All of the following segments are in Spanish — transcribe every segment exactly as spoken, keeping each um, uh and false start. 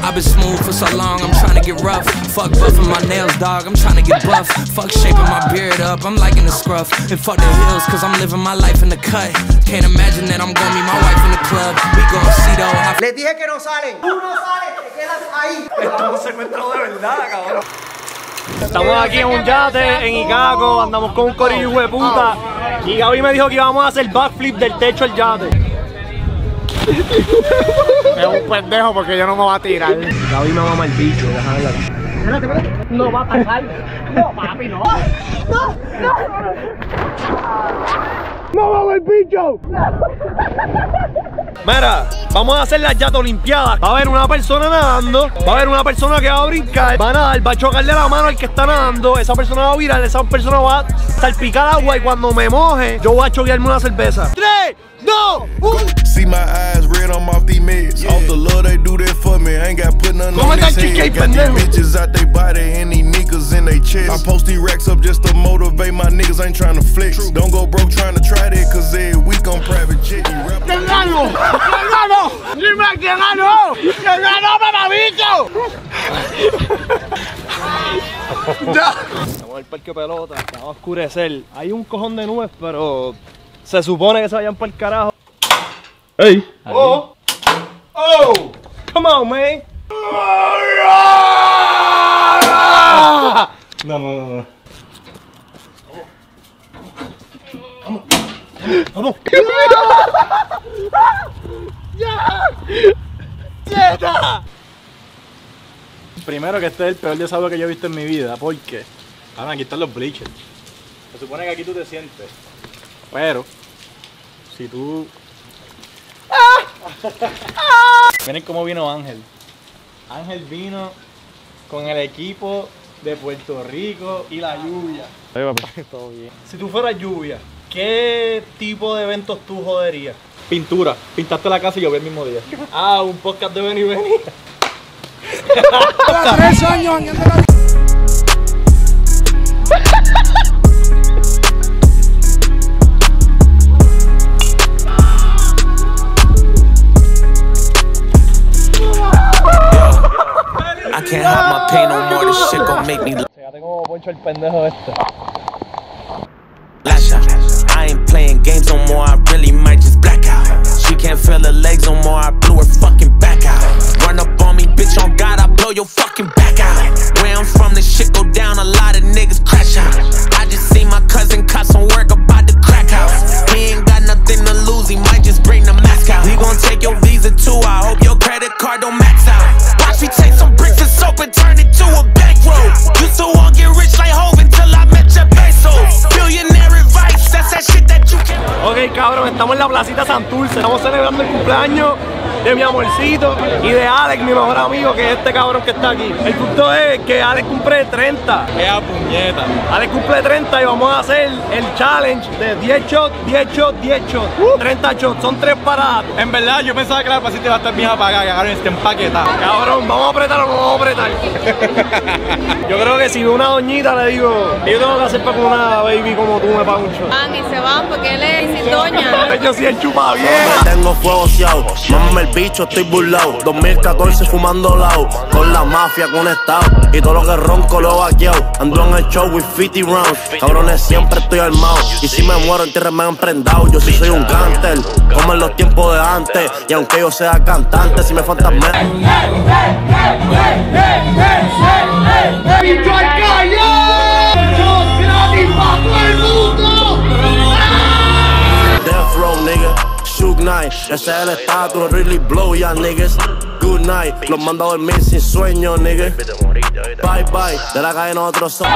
I've been smooth for so long, I'm trying to get rough. Fuck buffing my nails, dog, I'm trying to get buff. Fuck shaping my beard up, I'm liking the scruff. And fuck the hills, cause I'm living my life in the cut. Can't imagine that I'm gonna meet my wife in the club. We gon' see though. I... Les dije que no salen. Tú no sales, te quedas ahí. Esto es un secuestro de verdad, cabrón. Estamos aquí en un yate, en Icaco, andamos con un corillo de puta. Y Gaby me dijo que íbamos a hacer backflip del techo del yate. Es un pendejo porque yo no me voy a tirar. Gaby me mama el bicho, déjame hablar. Espérate, espérate. No va a pasar. No, papi, no. No, no. ¡No mama el bicho! Mira, vamos a hacer las yate olimpiadas. Va a haber una persona nadando, va a haber una persona que va a brincar, va a nadar, va a chocarle la mano al que está nadando, esa persona va a virar, esa persona va a salpicar agua y cuando me moje, yo voy a choquearme una cerveza. tres, dos, uno. See my eyes red, I'm off these meds. Yeah. Off the love they do that for me. I ain't got put nothing on this head. Got these bitches out they body and these niggas in they chest. I post these racks up just to motivate my niggas. Ain't trying to flex. True. Don't go broke trying to try that, cause every week on private jet. ¿Quién ganó? ¿Quién ganó? Dime quién ganó. ¿Quién ganó, mamabicho? Vamos al parque pelota, va a oscurecer. Hay un cojón de nubes, pero se supone que se vayan para el carajo. Hey! Oh! Oh! Come on, man! No, no, no, no. Vamos. Vamos. ¡Ya! Primero que este es el peor desagüe que yo he visto en mi vida, porque ahora aquí están los bleachers. Se supone que aquí tú te sientes, pero si tú... Miren cómo vino Ángel. Ángel vino con el equipo de Puerto Rico y la lluvia. Todo bien. Si tú fueras lluvia, ¿qué tipo de eventos tú joderías? Pintura. Pintaste la casa y llovió el mismo día. Ah, un podcast de Benny Benny. Tres años añadiendo la... I can't hide my pain no more, this shit gon' make me... Fíjate cómo poncho el pendejo este. I ain't playing games no more, I really might just black out. She can't feel her legs no more, I blew her fucking back out. Run up on me, bitch, on God, I blow your fucking back out. Where I'm from, this shit go down, a lot of niggas crash out. I just seen my cousin caught some work about the crack house. He ain't got nothing to lose, he might just bring the mask out. We gon' take your visa too, I hope your credit card don't max out. Watch me take some bricks of soap and turn it to a bankroll. Used to want get rich like Hov until I met your Bezos. Billionaire advice, that's that shit that you can... Ok, cabrón, estamos en la placita Santurce. Estamos celebrando el cumpleaños de mi amorcito y de Alex, mi mejor amigo, que es este cabrón que está aquí. El punto es que Alex cumple treinta. ¡Ea puñeta! Alex cumple treinta y vamos a hacer el challenge de diez shots, diez shots, diez shots. Uh, treinta shots, son tres paradas. En verdad, yo pensaba que la pasita iba a estar bien apagada, que cabrón, está empaquetada. Cabrón, vamos a apretar o no vamos a apretar. Yo creo que si veo una doñita le digo, yo tengo que hacer para que una baby como tú me pague un shot. Van y se van porque él es sin doña. Yo sí el chupa bien. Tengo fuego ciao, mámame el bicho, estoy burlao. dos mil catorce fumando lao, con la mafia conectado. Y todo lo que ronco lo vaqueado. Ando en el show with fifty rounds. Cabrones, siempre estoy armado. Y si me muero en tierra me han prendado. Yo sí soy un gánster, como en los tiempos de antes. Y aunque yo sea cantante, si me faltan me... ¡Bicho al calle! ¡Shows gratis para todo el mundo! Death Row, nigga. Shook Knight, ese es el estatus, really blow ya, niggas. Good night, los mando a dormir sin sueño, nigga. Bye bye, de la calle nosotros somos.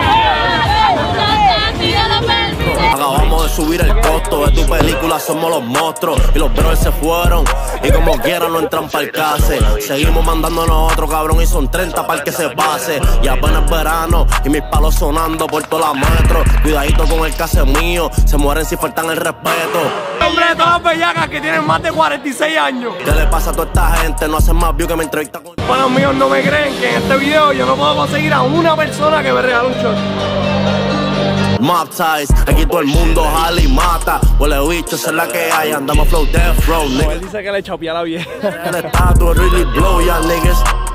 Acabamos de subir el costo de tu película, somos los monstruos. Y los brothers se fueron, y como quieran no entran pa'l case. Seguimos mandándonos otro cabrón y son treinta para que se pase. Y apenas es verano, y mis palos sonando por toda la metro. Cuidadito con el case mío, se mueren si faltan el respeto. Hombre de todas las bellacas que tienen más de cuarenta y seis años. ¿Qué le pasa a toda esta gente? No hacen más views que me entrevistan con... Panos míos no me creen que en este video yo no puedo conseguir a una persona que me regale un shot. Mob ties, aquí todo el mundo jala y mata. Huele bicho, esa es la que hay. Andamos flow death row, nigga. Él dice que le chapea la vieja. El estatus really blow ya, niggas.